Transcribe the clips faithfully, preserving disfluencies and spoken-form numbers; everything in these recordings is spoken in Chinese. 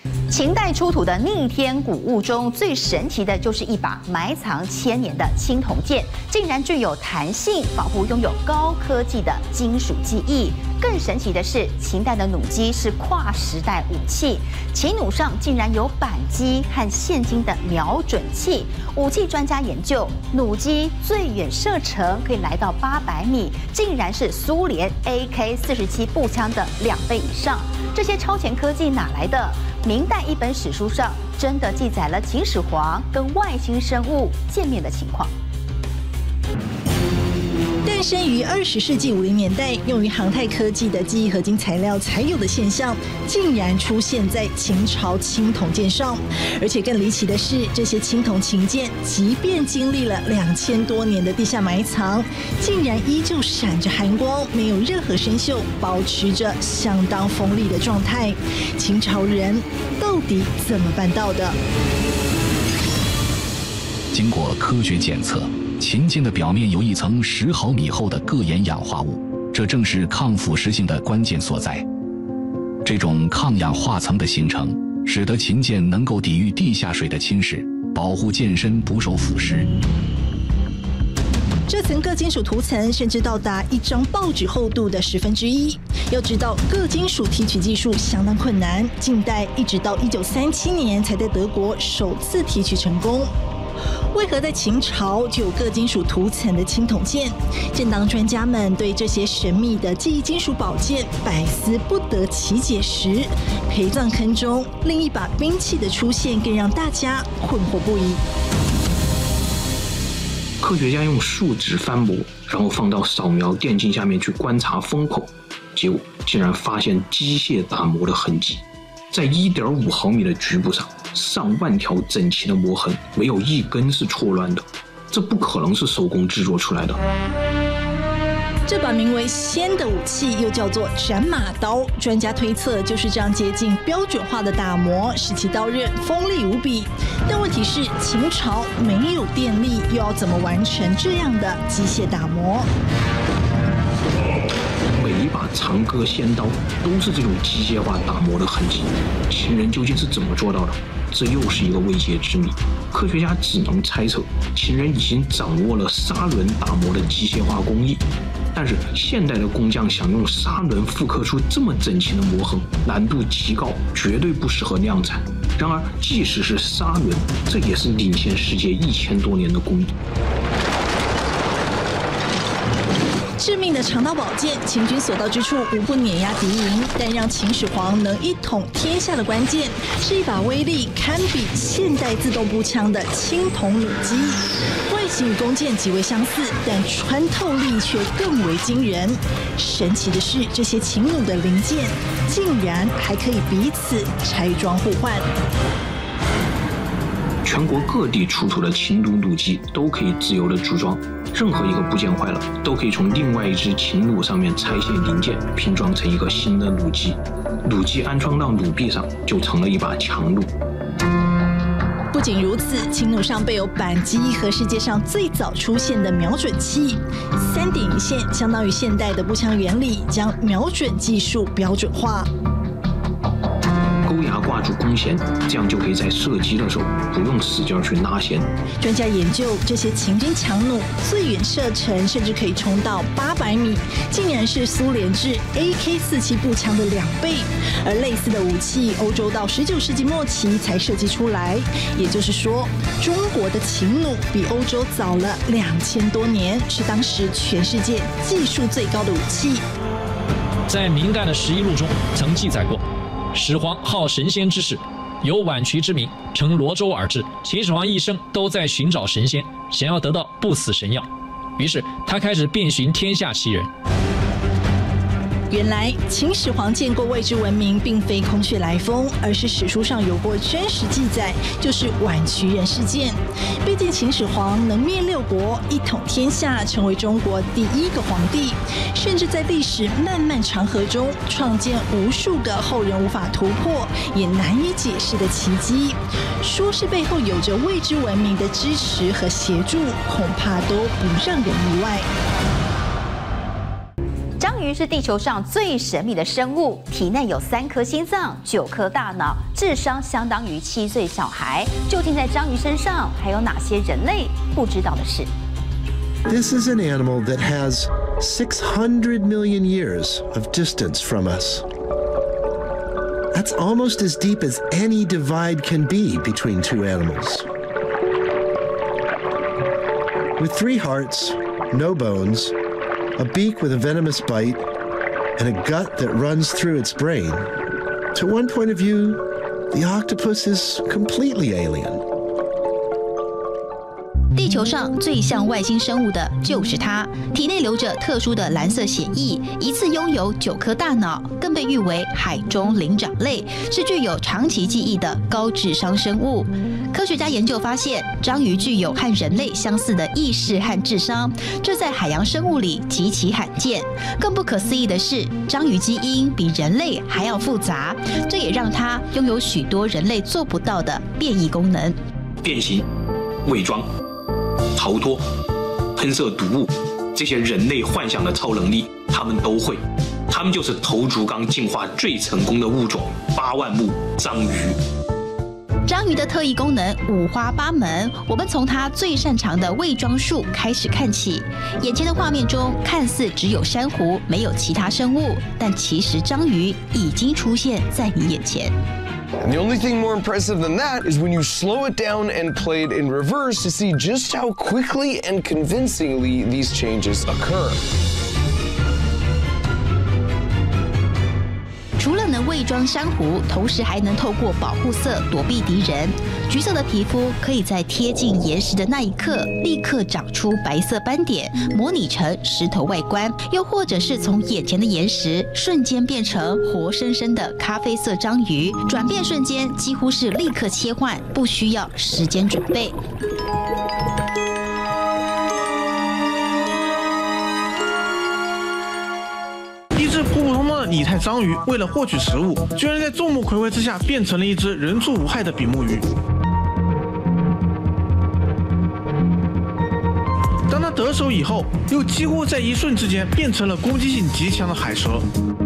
秦代出土的逆天古物中，最神奇的就是一把埋藏千年的青铜剑，竟然具有弹性，仿佛拥有高科技的金属技艺。更神奇的是，秦代的弩机是跨时代武器，秦弩上竟然有扳机和现今的瞄准器。武器专家研究，弩机最远射程可以来到八百米，竟然是苏联 A K 四十七步枪的两倍以上。这些超前科技哪来的？明代一本史书上真的记载了秦始皇跟外星生物见面的情况。 诞生于二十世纪五零年代，用于航太科技的记忆合金材料才有的现象，竟然出现在秦朝青铜剑上。而且更离奇的是，这些青铜琴剑，即便经历了两千多年的地下埋藏，竟然依旧闪着寒光，没有任何生锈，保持着相当锋利的状态。秦朝人到底怎么办到的？ 经过科学检测，秦剑的表面有一层十毫米厚的铬盐氧化物，这正是抗腐蚀性的关键所在。这种抗氧化层的形成，使得秦剑能够抵御地下水的侵蚀，保护剑身不受腐蚀。 这层铬金属涂层甚至到达一张报纸厚度的十分之一。要知道，铬金属提取技术相当困难，近代一直到一九三七年才在德国首次提取成功。为何在秦朝就有铬金属涂层的青铜剑？正当专家们对这些神秘的记忆金属宝剑百思不得其解时，陪葬坑中另一把兵器的出现更让大家困惑不已。 科学家用树脂翻模，然后放到扫描电镜下面去观察封口，结果竟然发现机械打磨的痕迹。在 一点五毫米的局部上，上万条整齐的磨痕，没有一根是错乱的，这不可能是手工制作出来的。 这把名为“仙”的武器又叫做斩马刀，专家推测就是这样接近标准化的打磨，使其刀刃锋利无比。但问题是，秦朝没有电力，又要怎么完成这样的机械打磨？ 每一把长戈仙刀都是这种机械化打磨的痕迹，秦人究竟是怎么做到的？这又是一个未解之谜。科学家只能猜测，秦人已经掌握了砂轮打磨的机械化工艺，但是现代的工匠想用砂轮复刻出这么整齐的磨痕，难度极高，绝对不适合量产。然而，即使是砂轮，这也是领先世界一千多年的工艺。 致命的长刀宝剑，秦军所到之处无不碾压敌营。但让秦始皇能一统天下的关键，是一把威力堪比现代自动步枪的青铜弩机。外形与弓箭极为相似，但穿透力却更为惊人。神奇的是，这些秦弩的零件竟然还可以彼此拆装互换。 全国各地出土的秦弩弩机都可以自由的组装，任何一个部件坏了，都可以从另外一只秦弩上面拆卸零件，拼装成一个新的弩机。弩机安装到弩臂上，就成了一把强弩。 不仅如此，秦弩上备有扳机和世界上最早出现的瞄准器，三点一线相当于现代的步枪原理，将瞄准技术标准化。 钩牙挂住弓弦，这样就可以在射击的时候不用使劲去拉弦。 专家研究，这些秦军强弩最远射程甚至可以冲到八百米，竟然是苏联制 A K 四十七步枪的两倍。而类似的武器，欧洲到十九世纪末期才设计出来。也就是说，中国的秦弩比欧洲早了两千多年，是当时全世界技术最高的武器。 在明代的《十一录》中曾记载过。始皇好神仙之事，有宛渠之名，乘罗舟而至。秦始皇一生都在寻找神仙，想要得到不死神药，于是他开始遍寻天下奇人。 原来秦始皇建构未知文明，并非空穴来风，而是史书上有过真实记载，就是宛渠人事件。毕竟秦始皇能灭六国，一统天下，成为中国第一个皇帝，甚至在历史漫漫长河中创建无数个后人无法突破也难以解释的奇迹。说是背后有着未知文明的支持和协助，恐怕都不让人意外。 张章鱼是地球上最神秘的生物，体内有三颗心脏、九颗大脑，智商相当于七岁小孩。究竟在章鱼身上还有哪些人类不知道的事？ This is an animal that has six hundred million years of distance from us. That's almost as deep as any divide can be between two animals. With three hearts, no bones, a beak with a venomous bite, and a gut that runs through its brain, to one point of view, the octopus is completely alien. 地球上最像外星生物的就是它，体内流着特殊的蓝色血液，一次拥有九颗大脑，更被誉为海中灵长类，是具有长期记忆的高智商生物。科学家研究发现，章鱼具有和人类相似的意识和智商，这在海洋生物里极其罕见。更不可思议的是，章鱼基因比人类还要复杂，这也让它拥有许多人类做不到的变异功能。 变形、伪装、逃脱、喷射毒物，这些人类幻想的超能力，他们都会。他们就是头足纲进化最成功的物种——八万目章鱼。 章鱼的特异功能五花八门，我们从它最擅长的伪装术开始看起。眼前的画面中看似只有珊瑚，没有其他生物，但其实章鱼已经出现在你眼前。 And the only thing more impressive than that is when you slow it down and play it in reverse to see just how quickly and convincingly these changes occur. 除了能伪装珊瑚，同时还能透过保护色躲避敌人。橘色的皮肤可以在贴近岩石的那一刻，立刻长出白色斑点，模拟成石头外观；又或者是从眼前的岩石瞬间变成活生生的咖啡色章鱼，转变瞬间几乎是立刻切换，不需要时间准备。 普普通通的拟态章鱼，为了获取食物，居然在众目睽睽之下变成了一只人畜无害的比目鱼。当它得手以后，又几乎在一瞬之间变成了攻击性极强的海蛇。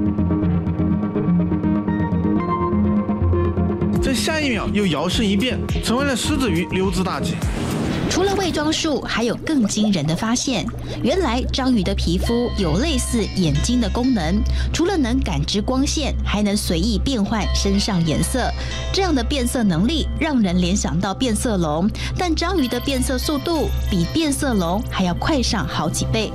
在下一秒又摇身一变，成为了狮子鱼溜之大吉。 除了伪装术，还有更惊人的发现。原来章鱼的皮肤有类似眼睛的功能，除了能感知光线，还能随意变换身上颜色。这样的变色能力让人联想到变色龙，但章鱼的变色速度比变色龙还要快上好几倍。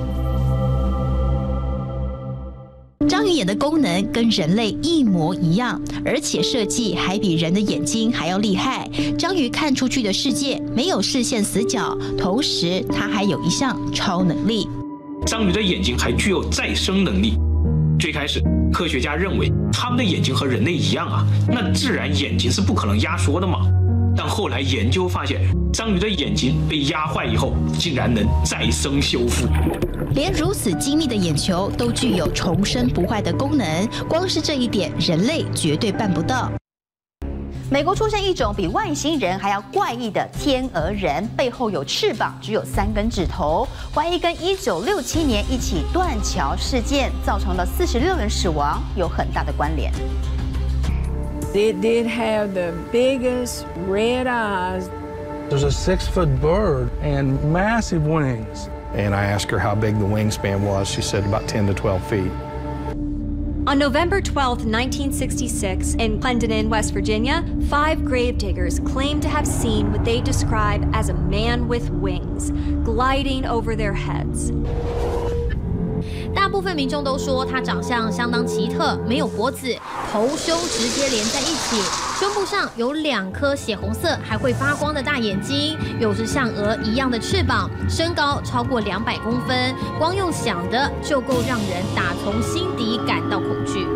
章鱼眼的功能跟人类一模一样，而且设计还比人的眼睛还要厉害。章鱼看出去的世界没有视线死角，同时它还有一项超能力。 章鱼的眼睛还具有再生能力。最开始，科学家认为它们的眼睛和人类一样啊，那自然眼睛是不可能压缩的嘛。但后来研究发现，章鱼的眼睛被压坏以后，竟然能再生修复。 连如此精密的眼球都具有重生不坏的功能，光是这一点，人类绝对办不到。 美国出现一种比外星人还要怪异的天鹅人，背后有翅膀，只有三根指头，怀疑跟一九六七年一起断桥事件造成了四十六人死亡有很大的关联。 It did have the biggest red eyes. There's a six-foot bird and massive wings. And I asked her how big the wingspan was. She said about ten to twelve feet. On November twelfth, nineteen sixty-six, in Clendenin, West Virginia, five gravediggers claimed to have seen what they describe as a man with wings gliding over their heads. 大部分民众都说他长相相当奇特，没有脖子，头胸直接连在一起，胸部上有两颗血红色还会发光的大眼睛，有着像鹅一样的翅膀，身高超过两百公分，光用想的就够让人打从心底感到恐惧。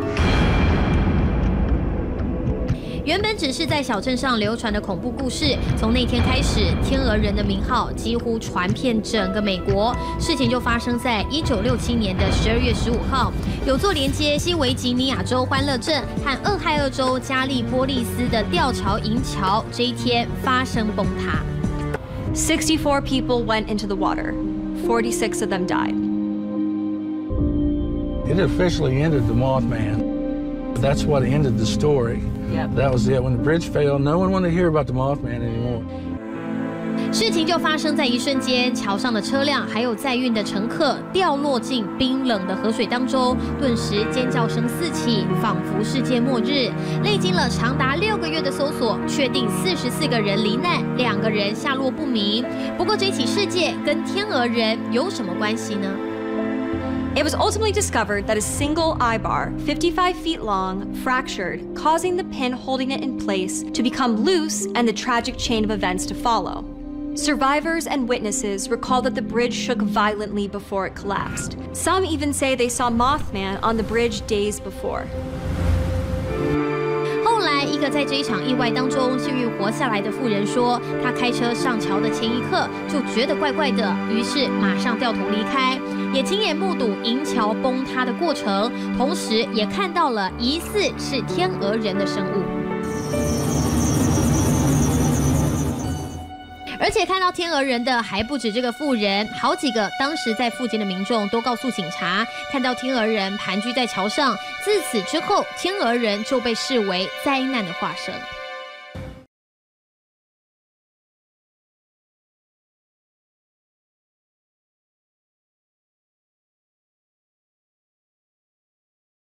原本只是在小镇上流传的恐怖故事，从那天开始，天鹅人的名号几乎传遍整个美国。事情就发生在一九六七年的十二月十五号，有座连接西维吉尼亚州欢乐镇和俄亥俄州加利波利斯的吊桥银桥，这一天发生崩塌。 sixty-four people went into the water. forty-six of them died. It officially ended the Mothman. That's what ended the story. Yep. That was it. When the bridge fell, no one wanted to hear about the Mothman anymore. 事情就发生在一瞬间，桥上的车辆还有载运的乘客掉落进冰冷的河水当中，顿时尖叫声四起，仿佛世界末日。历经了长达六个月的搜索，确定四十四个人罹难，两个人下落不明。不过这起事件跟天鹅人有什么关系呢？ It was ultimately discovered that a single eye bar, fifty-five feet long, fractured, causing the pin holding it in place to become loose and the tragic chain of events to follow. Survivors and witnesses recall that the bridge shook violently before it collapsed. Some even say they saw Mothman on the bridge days before. 后来，一个在这一场意外当中幸运活下来的妇人说，她开车上桥的前一刻就觉得怪怪的，于是马上掉头离开，也亲眼目睹银桥崩塌的过程，同时也看到了疑似是天鹅人的生物。 而且看到天鹅人的还不止这个妇人，好几个当时在附近的民众都告诉警察，看到天鹅人盘踞在桥上。自此之后，天鹅人就被视为灾难的化身。